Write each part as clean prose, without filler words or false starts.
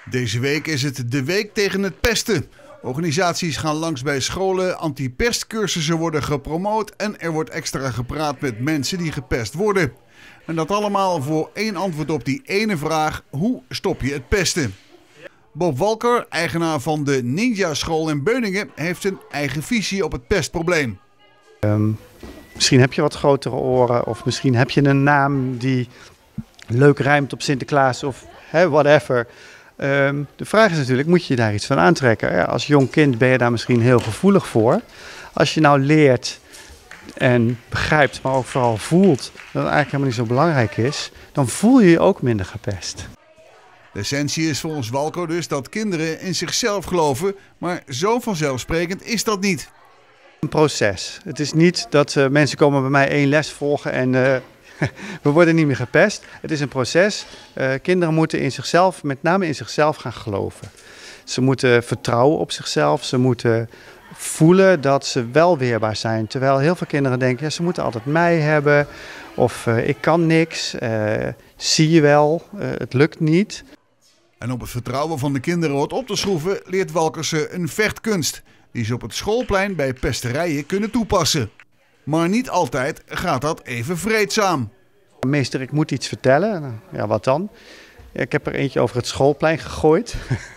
Deze week is het de week tegen het pesten. Organisaties gaan langs bij scholen, anti-pestcursussen worden gepromoot en er wordt extra gepraat met mensen die gepest worden. En dat allemaal voor één antwoord op die ene vraag: hoe stop je het pesten? Bob Walker, eigenaar van de Ninja School in Beuningen, heeft een eigen visie op het pestprobleem. Misschien heb je wat grotere oren of misschien heb je een naam die leuk rijmt op Sinterklaas of whatever. De vraag is natuurlijk, moet je daar iets van aantrekken? Ja, als jong kind ben je daar misschien heel gevoelig voor. Als je nou leert en begrijpt, maar ook vooral voelt dat het eigenlijk helemaal niet zo belangrijk is, dan voel je je ook minder gepest. De essentie is volgens Walker dus dat kinderen in zichzelf geloven, maar zo vanzelfsprekend is dat niet. Een proces. Het is niet dat mensen komen bij mij één les volgen en we worden niet meer gepest. Het is een proces. Kinderen moeten in zichzelf, met name in zichzelf, gaan geloven. Ze moeten vertrouwen op zichzelf. Ze moeten voelen dat ze wel weerbaar zijn. Terwijl heel veel kinderen denken, ja, ze moeten altijd mij hebben. Of ik kan niks. Zie je wel, het lukt niet. En om het vertrouwen van de kinderen wat op te schroeven, leert Walker ze een vechtkunst die ze op het schoolplein bij pesterijen kunnen toepassen. Maar niet altijd gaat dat even vreedzaam. Meester, ik moet iets vertellen. Nou, ja, wat dan? Ik heb er eentje over het schoolplein gegooid.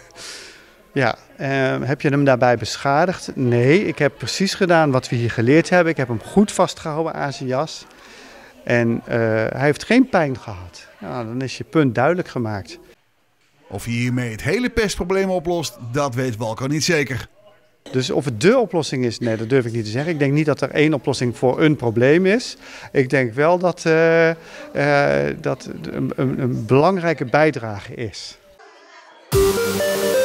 Ja, heb je hem daarbij beschadigd? Nee, ik heb precies gedaan wat we hier geleerd hebben. Ik heb hem goed vastgehouden aan zijn jas. En hij heeft geen pijn gehad. Nou, dan is je punt duidelijk gemaakt. Of je hiermee het hele pestprobleem oplost, dat weet Walker niet zeker. Dus of het dé oplossing is, nee, dat durf ik niet te zeggen. Ik denk niet dat er één oplossing voor een probleem is. Ik denk wel dat dat een belangrijke bijdrage is.